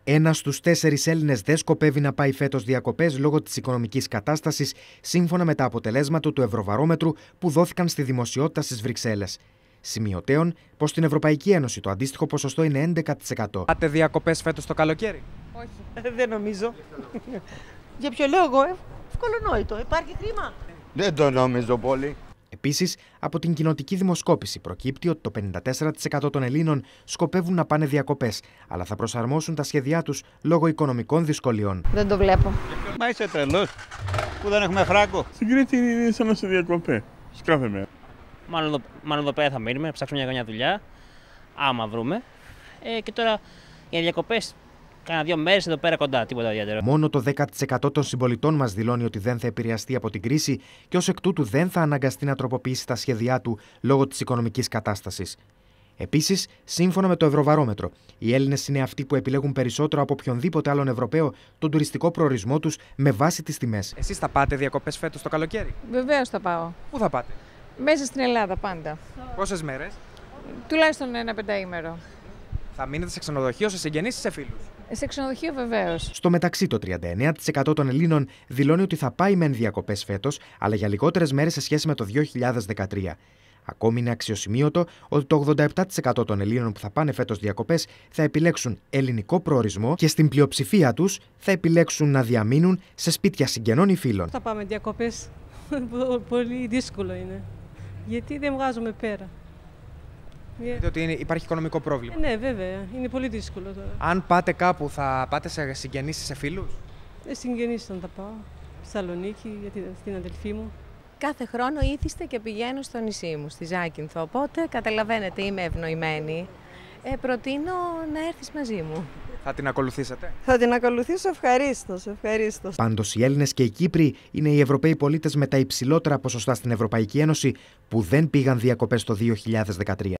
Ένας στους 4 Έλληνες δεν σκοπεύει να πάει φέτος διακοπές λόγω της οικονομικής κατάστασης, σύμφωνα με τα αποτελέσματα του Ευρωβαρόμετρου που δόθηκαν στη δημοσιότητα στις Βρυξέλλες. Σημειωτέων πως στην Ευρωπαϊκή Ένωση το αντίστοιχο ποσοστό είναι 11%. Πάτε διακοπές φέτος το καλοκαίρι? Όχι, δεν νομίζω. Για ποιο λόγο, ευκολονόητο. Υπάρχει χρήμα. Δεν το νομίζω πολύ. Επίσης, από την κοινοτική δημοσκόπηση προκύπτει ότι το 54% των Ελλήνων σκοπεύουν να πάνε διακοπές, αλλά θα προσαρμόσουν τα σχέδιά τους λόγω οικονομικών δυσκολιών. Δεν το βλέπω. Μα είσαι τρελός που δεν έχουμε φράγκο. Στην Κρήτη είναι σαν να σε διακοπέ. Κάθε μέρα. Μάλλον εδώ πέρα θα μείνουμε, ψάξουμε μια δουλειά, άμα βρούμε. Και τώρα για διακοπές, κάνα 2 μέρες εδώ πέρα κοντά, τίποτα ιδιαίτερο. Μόνο το 10% των συμπολιτών μας δηλώνει ότι δεν θα επηρεαστεί από την κρίση και ως εκ τούτου δεν θα αναγκαστεί να τροποποιήσει τα σχέδιά του λόγω της οικονομικής κατάστασης. Επίσης, σύμφωνα με το Ευρωβαρόμετρο, οι Έλληνες είναι αυτοί που επιλέγουν περισσότερο από οποιονδήποτε άλλον Ευρωπαίο τον τουριστικό προορισμό τους με βάση τις τιμές. Εσείς θα πάτε διακοπές φέτος το καλοκαίρι? Βεβαίως θα πάω. Πού θα πάτε? Μέσα στην Ελλάδα πάντα. Πόσες μέρες? Τουλάχιστον ένα 5ήμερο. Θα μείνετε σε ξενοδοχείο, σε συγγενείς ή σε φίλους? Σε ξενοδοχείο βεβαίως. Στο μεταξύ, το 39% των Ελλήνων δηλώνει ότι θα πάει μεν διακοπές φέτος, αλλά για λιγότερες μέρες σε σχέση με το 2013. Ακόμη είναι αξιοσημείωτο ότι το 87% των Ελλήνων που θα πάνε φέτος διακοπές θα επιλέξουν ελληνικό προορισμό και στην πλειοψηφία τους θα επιλέξουν να διαμείνουν σε σπίτια συγγενών ή φίλων. Θα πάμε διακοπές. Πολύ δύσκολο είναι. Γιατί δεν βγάζουμε πέρα. Δείτε ότι υπάρχει οικονομικό πρόβλημα. Ναι, βέβαια. Είναι πολύ δύσκολο τώρα. Αν πάτε κάπου, θα πάτε σε συγγενείς ή σε φίλους? Συγγενείς θα πάω. Θεσσαλονίκη, για την αδελφή μου. Κάθε χρόνο ήθιστε και πηγαίνω στο νησί μου, στη Ζάκυνθο. Οπότε καταλαβαίνετε, είμαι ευνοημένη. Προτείνω να έρθεις μαζί μου. Θα την ακολουθήσετε? Θα την ακολουθήσω ευχαρίστως. Πάντως, οι Έλληνες και οι Κύπροι είναι οι Ευρωπαίοι πολίτες με τα υψηλότερα ποσοστά στην Ευρωπαϊκή Ένωση που δεν πήγαν διακοπές το 2013.